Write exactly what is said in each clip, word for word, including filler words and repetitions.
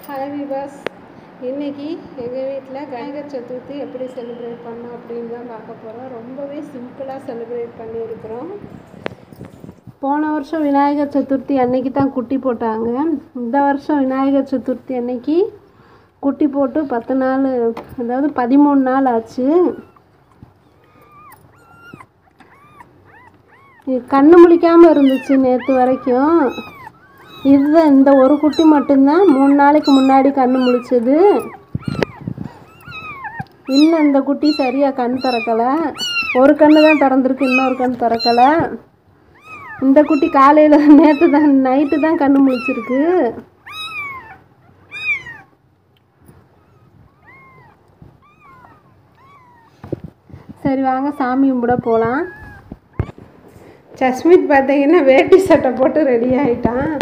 Hi விவாஸ், இன்றைக்கி எங்கள் வீட்டில் விநாயகர் சதுர்த்தி எப்படி செலிப்ரேட் பண்ணோம் அப்படின்னு தான் பார்க்க போகிறோம். ரொம்பவே சிம்பிளாக செலிப்ரேட் பண்ணியிருக்கிறோம். போன வருஷம் விநாயகர் சதுர்த்தி அன்னைக்கு தான் குட்டி போட்டாங்க. இந்த வருஷம் விநாயகர் சதுர்த்தி அன்னைக்கு குட்டி போட்டு பத்து நாள், அதாவது பதிமூணு நாள் ஆச்சு. கண்ணு முழிக்காமல் இருந்துச்சு நேற்று வரைக்கும். இதுதான் இந்த ஒரு குட்டி மட்டும்தான் மூணு நாளைக்கு முன்னாடி கண்ணு முழிச்சது. இன்னும் இந்த குட்டி சரியாக கண் திறக்கலை. ஒரு கண்ணு தான் திறந்துருக்கு, இன்னொரு கண் திறக்கலை. இந்த குட்டி காலையில் நேற்று தான் நைட்டு தான் கண்ணு முழிச்சிருக்கு. சரி வாங்க சாமி கும்பிட போகலாம். சஸ்மித் பார்த்தீங்கன்னா வேட்டி சட்டை போட்டு ரெடி ஆகிட்டான்.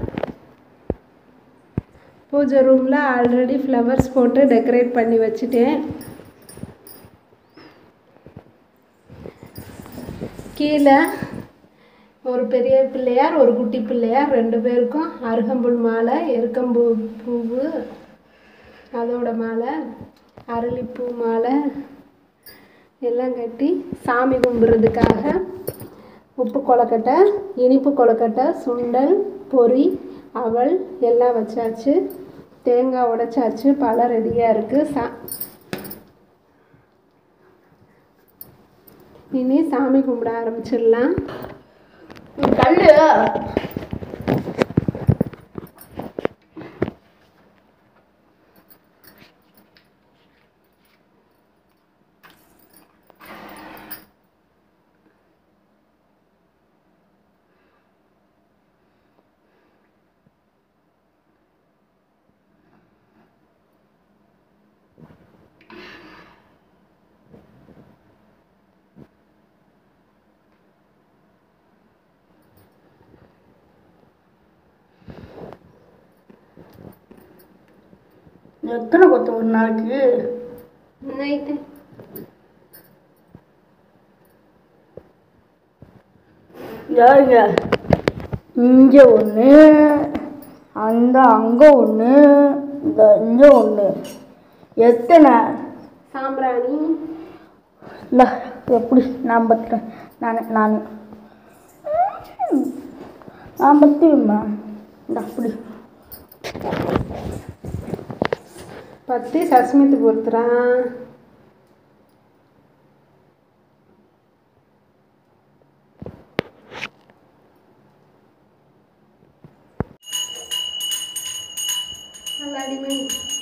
பூஜை ரூமில் ஆல்ரெடி ஃப்ளவர்ஸ் போட்டு டெக்கரேட் பண்ணி வச்சுட்டேன். கீழே ஒரு பெரிய பிள்ளையார், ஒரு குட்டி பிள்ளையார், ரெண்டு பேருக்கும் அருகம்புல் மாலை, எருக்கம்பூ பூவு, அதோட மாலை, அரளிப்பூ மாலை எல்லாம் கட்டி சாமி கும்பிட்றதுக்காக உப்பு கொழுக்கட்டை, இனிப்பு கொழுக்கட்டை, சுண்டல், பொரி, அவல் எல்லாம் வச்சாச்சு. தேங்காய் உடைச்சாச்சு. பழம் ரெடியாக இருக்குது. சா இனி சாமி கும்பிட ஆரம்பிச்சிடலாம். கல்லு எத்தனை கொத்து ஒரு நாளைக்கு? நைட்டு யாருங்க? இங்கே ஒன்று, அந்த அங்கே ஒன்று, இந்த இங்கே ஒன்று. எத்தனை சாம்பிராணி? இல்லை எப்படி நான் பத்துறேன். நான் நான் நான் பத்துவேம்மா. இந்த அப்படி பத்தி சஸ்மித்து பொறுத்துறான். நல்லா அடிமை.